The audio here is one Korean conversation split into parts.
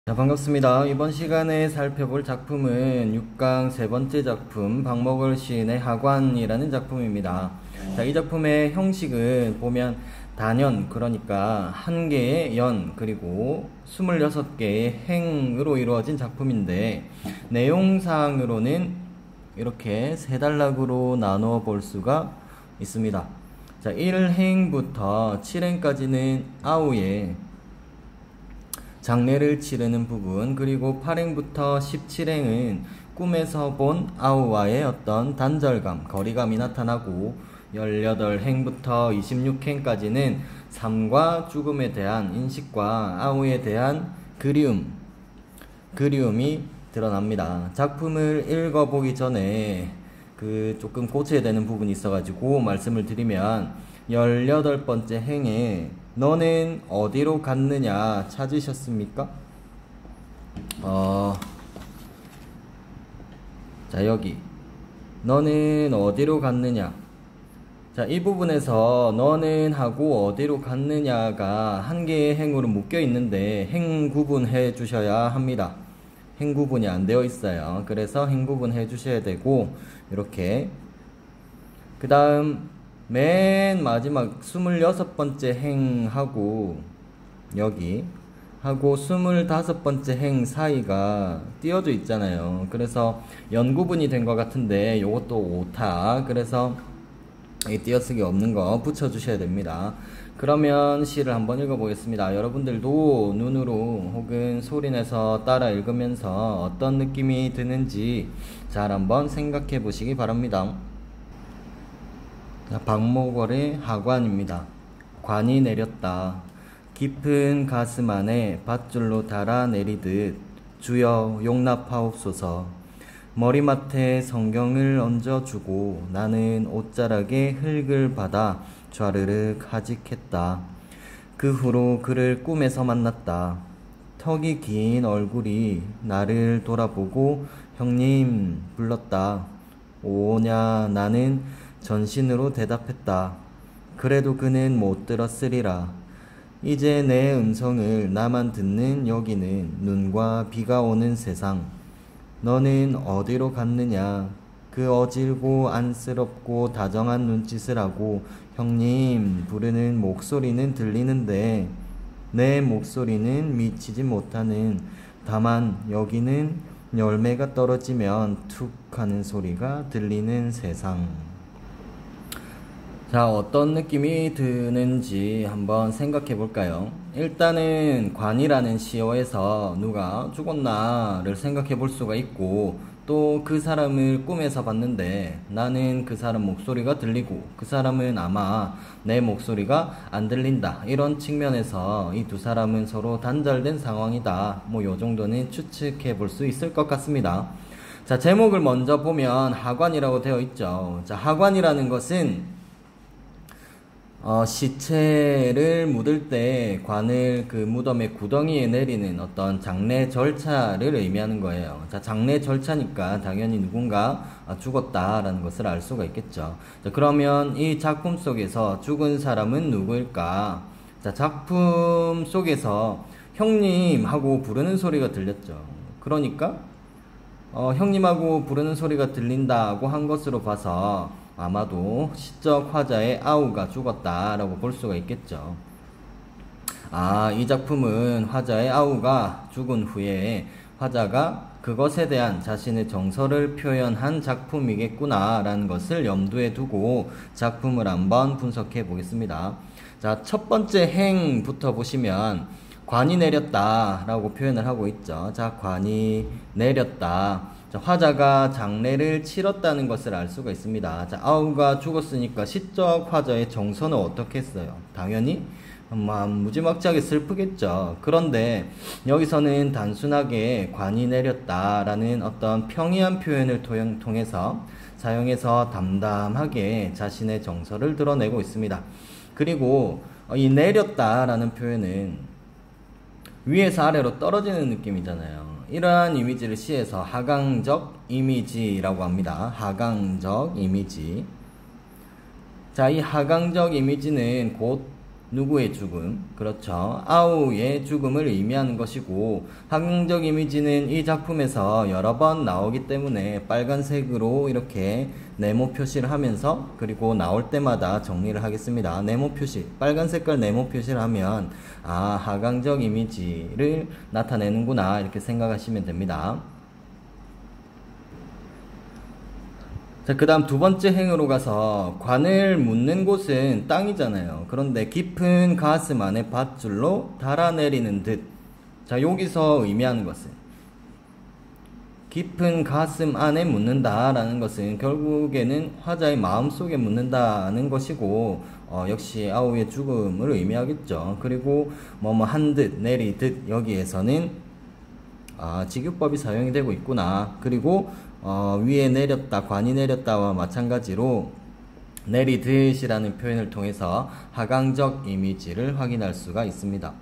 자, 반갑습니다. 이번 시간에 살펴볼 작품은 6강 세 번째 작품 박목월 시인의 하관이라는 작품입니다. 자, 이 작품의 형식은 보면 단연, 그러니까 한 개의 연 그리고 26개의 행으로 이루어진 작품인데, 내용상으로는 이렇게 세 단락으로 나누어 볼 수가 있습니다. 자, 1행부터 7행까지는 아우의 장례를 치르는 부분, 그리고 8행부터 17행은 꿈에서 본 아우와의 어떤 단절감, 거리감이 나타나고, 18행부터 26행까지는 삶과 죽음에 대한 인식과 아우에 대한 그리움이 드러납니다. 작품을 읽어보기 전에 조금 고쳐야 되는 부분이 있어가지고 말씀을 드리면, 18번째 행에 너는 어디로 갔느냐 찾으셨습니까? 자, 여기 너는 어디로 갔느냐. 자, 이 부분에서 너는 하고 어디로 갔느냐가 한 개의 행으로 묶여 있는데 행 구분해 주셔야 합니다. 행 구분이 안 되어 있어요. 그래서 행 구분해 주셔야 되고, 이렇게 그 다음 맨 마지막 26번째 행하고 여기 하고 25번째 행 사이가 띄어져 있잖아요. 그래서 연구분이 된 것 같은데 요것도 오타, 그래서 이 띄어쓰기 없는 거 붙여주셔야 됩니다. 그러면 시를 한번 읽어보겠습니다. 여러분들도 눈으로 혹은 소리내서 따라 읽으면서 어떤 느낌이 드는지 잘 한번 생각해 보시기 바랍니다. 박목월의 하관입니다. 관이 내렸다. 깊은 가슴 안에 밧줄로 달아 내리듯 주여 용납하옵소서. 머리맡에 성경을 얹어주고 나는 옷자락에 흙을 받아 좌르륵 하직했다. 그 후로 그를 꿈에서 만났다. 턱이 긴 얼굴이 나를 돌아보고 형님 불렀다. 오냐. 나는 전신으로 대답했다. 그래도 그는 못 들었으리라. 이제 내 음성을 나만 듣는 여기는 눈과 비가 오는 세상. 너는 어디로 갔느냐. 그 어질고 안쓰럽고 다정한 눈짓을 하고 형님 부르는 목소리는 들리는데 내 목소리는 미치지 못하는, 다만 여기는 열매가 떨어지면 툭 하는 소리가 들리는 세상. 자, 어떤 느낌이 드는지 한번 생각해 볼까요? 일단은 관이라는 시어에서 누가 죽었나를 생각해 볼 수가 있고, 또 그 사람을 꿈에서 봤는데 나는 그 사람 목소리가 들리고 그 사람은 아마 내 목소리가 안 들린다, 이런 측면에서 이 두 사람은 서로 단절된 상황이다, 요 정도는 추측해 볼 수 있을 것 같습니다. 자, 제목을 먼저 보면 하관이라고 되어 있죠. 자, 하관이라는 것은 시체를 묻을 때 관을 그 무덤의 구덩이에 내리는 어떤 장례 절차를 의미하는 거예요. 자, 장례 절차니까 당연히 누군가 죽었다라는 것을 알 수가 있겠죠. 자, 그러면 이 작품 속에서 죽은 사람은 누구일까? 자, 작품 속에서 형님하고 부르는 소리가 들렸죠. 그러니까 형님하고 부르는 소리가 들린다고 한 것으로 봐서 아마도 시적 화자의 아우가 죽었다라고 볼 수가 있겠죠. 이 작품은 화자의 아우가 죽은 후에 화자가 그것에 대한 자신의 정서를 표현한 작품이겠구나 라는 것을 염두에 두고 작품을 한번 분석해 보겠습니다. 자, 첫 번째 행부터 보시면 관이 내렸다 라고 표현을 하고 있죠. 자, 관이 내렸다. 자, 화자가 장례를 치렀다는 것을 알 수가 있습니다. 자, 아우가 죽었으니까 시적 화자의 정서는 어떻게 했어요? 당연히 무지막지하게 슬프겠죠. 그런데 여기서는 단순하게 관이 내렸다라는 어떤 평이한 표현을 통해서 사용해서 담담하게 자신의 정서를 드러내고 있습니다. 그리고 이 내렸다라는 표현은 위에서 아래로 떨어지는 느낌이잖아요. 이러한 이미지를 시에서 하강적 이미지라고 합니다. 하강적 이미지. 자, 이 하강적 이미지는 곧 누구의 죽음? 그렇죠. 아우의 죽음을 의미하는 것이고, 하강적 이미지는 이 작품에서 여러 번 나오기 때문에 빨간색으로 이렇게 네모 표시를 하면서, 그리고 나올 때마다 정리를 하겠습니다. 네모 표시, 빨간 색깔 네모 표시를 하면 하강적 이미지를 나타내는구나 이렇게 생각하시면 됩니다. 자, 그 다음 두 번째 행으로 가서 관을 묻는 곳은 땅이잖아요. 그런데 깊은 가슴 안에 밧줄로 달아내리는 듯. 자, 여기서 의미하는 것은 깊은 가슴 안에 묻는다 라는 것은 결국에는 화자의 마음속에 묻는다는 것이고, 역시 아우의 죽음을 의미하겠죠. 그리고 한 듯 내리듯, 여기에서는 직유법이 사용이 되고 있구나. 그리고 위에 내렸다, 관이 내렸다와 마찬가지로 내리듯이라는 표현을 통해서 하강적 이미지를 확인할 수가 있습니다.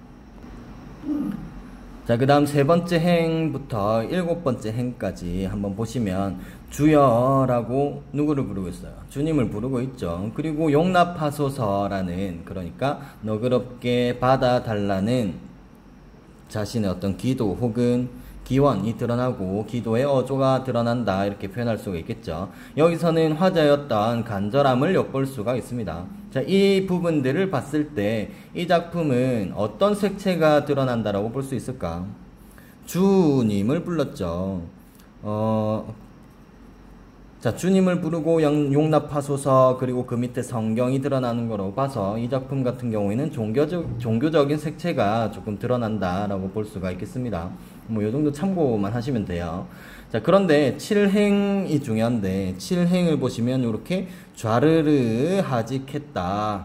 자, 그 다음 세 번째 행부터 일곱 번째 행까지 한번 보시면 주여라고 누구를 부르고 있어요? 주님을 부르고 있죠. 그리고 용납하소서라는, 그러니까 너그럽게 받아달라는 자신의 어떤 기도 혹은 기원이 드러나고 기도의 어조가 드러난다 이렇게 표현할 수가 있겠죠. 여기서는 화자의 어떤 간절함을 엿볼 수가 있습니다. 자, 이 부분들을 봤을 때 이 작품은 어떤 색채가 드러난다라고 볼 수 있을까? 주님을 불렀죠. 자, 주님을 부르고 용납하소서, 그리고 그 밑에 성경이 드러나는 거로 봐서 이 작품 같은 경우에는 종교적인 색채가 조금 드러난다라고 볼 수가 있겠습니다. 요 정도 참고만 하시면 돼요. 자, 그런데 7행이 중요한데 7행을 보시면 이렇게 좌르르 하직했다.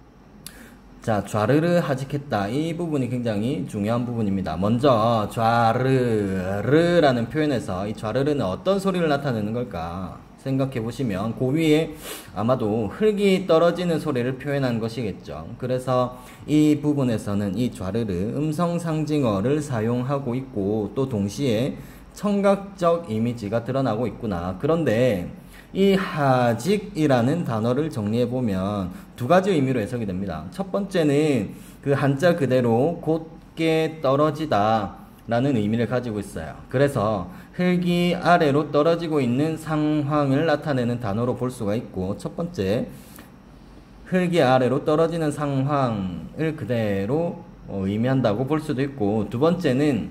자, 좌르르 하직했다. 이 부분이 굉장히 중요한 부분입니다. 먼저 좌르르라는 표현에서 이 좌르르는 어떤 소리를 나타내는 걸까 생각해 보시면 그 위에 아마도 흙이 떨어지는 소리를 표현한 것이겠죠. 그래서 이 부분에서는 이 좌르르 음성 상징어를 사용하고 있고, 또 동시에 청각적 이미지가 드러나고 있구나. 그런데 이 하직이라는 단어를 정리해 보면 두 가지 의미로 해석이 됩니다. 첫 번째는 그 한자 그대로 곧게 떨어지다 라는 의미를 가지고 있어요. 그래서 흙이 아래로 떨어지고 있는 상황을 나타내는 단어로 볼 수가 있고, 첫 번째 흙이 아래로 떨어지는 상황을 그대로 의미한다고 볼 수도 있고, 두 번째는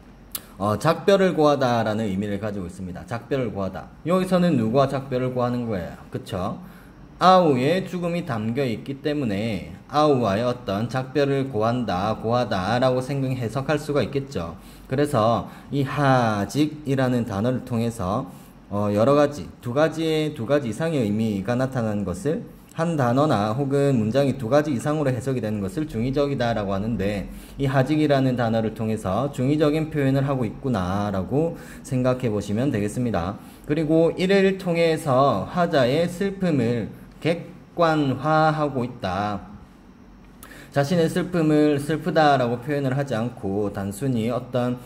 작별을 구하다 라는 의미를 가지고 있습니다. 작별을 구하다. 여기서는 누구와 작별을 구하는 거예요? 그쵸? 아우의 죽음이 담겨 있기 때문에 아우와의 어떤 작별을 구하다 라고 해석할 수가 있겠죠. 그래서 이 하직이라는 단어를 통해서 여러 가지, 두 가지 이상의 의미가 나타나는 것을, 한 단어나 혹은 문장이 두 가지 이상으로 해석이 되는 것을 중의적이다 라고 하는데, 이 하직이라는 단어를 통해서 중의적인 표현을 하고 있구나 라고 생각해 보시면 되겠습니다. 그리고 이를 통해서 화자의 슬픔을 객관화하고 있다. 자신의 슬픔을 슬프다라고 표현을 하지 않고 단순히 어떤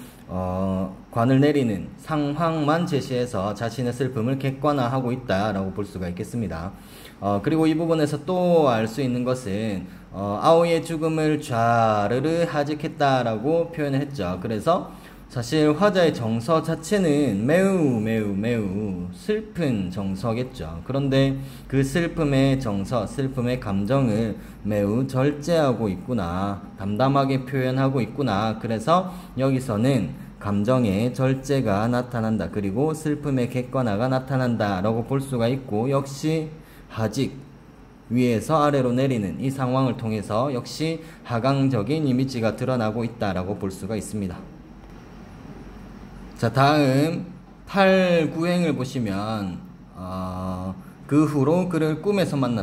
관을 내리는 상황만 제시해서 자신의 슬픔을 객관화하고 있다라고 볼 수가 있겠습니다. 그리고 이 부분에서 또 알 수 있는 것은 아우의 죽음을 좌르르 하직했다라고 표현을 했죠. 그래서 사실 화자의 정서 자체는 매우 슬픈 정서겠죠. 그런데 그 슬픔의 정서, 슬픔의 감정을 매우 절제하고 있구나, 담담하게 표현하고 있구나. 그래서 여기서는 감정의 절제가 나타난다, 그리고 슬픔의 객관화가 나타난다 라고 볼 수가 있고, 역시 하직, 위에서 아래로 내리는 이 상황을 통해서 역시 하강적인 이미지가 드러나고 있다라고 볼 수가 있습니다. 자, 다음 8, 9행을 보시면 그 후로 그를 꿈에서 만났다.